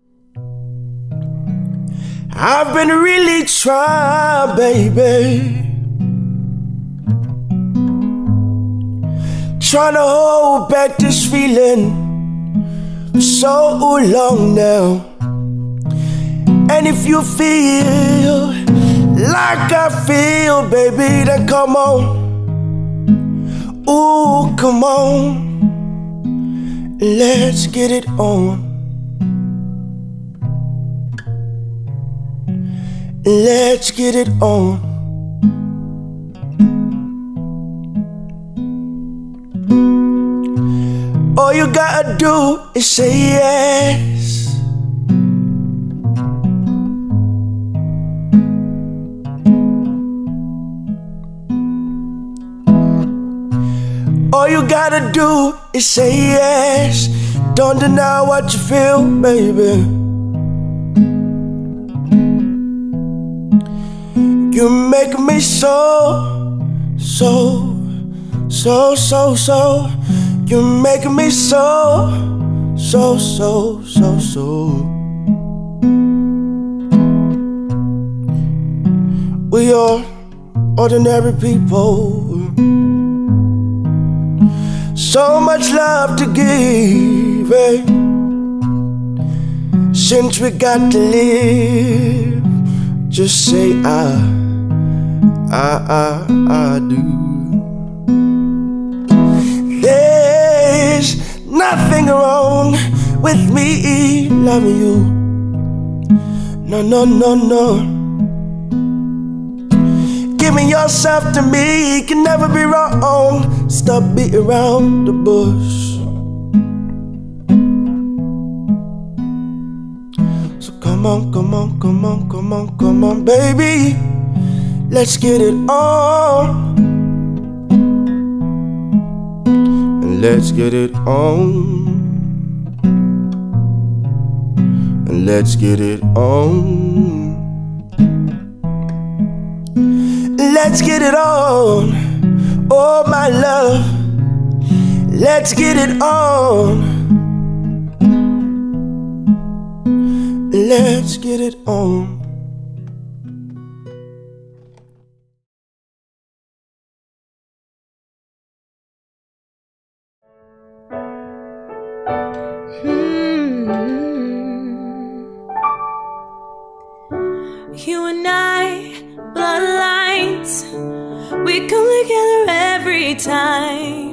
I've been really trying, baby, trying to hold back this feeling for so long now. And if you feel like I feel, baby, then come on. Ooh, come on. Let's get it on. Let's get it on. All you gotta do is say yes. All you gotta do is say yes. Don't deny what you feel, baby. You make me so. You make me so. We are ordinary people, so much love to give, eh? Since we got to live, just say I do. There's nothing wrong with me loving you. No. Giving yourself to me can never be wrong. Stop beating around the bush. So come on, baby. Let's get it on. And let's get it on. And let's get it on. Let's get it on. Oh, my love. Let's get it on. Let's get it on. You and I, bloodlines, we come together every time.